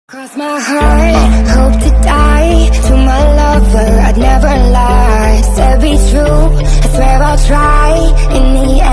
Cross my heart, hope to die. To my lover, I'd never lie. Said be true, I swear I'll try. In the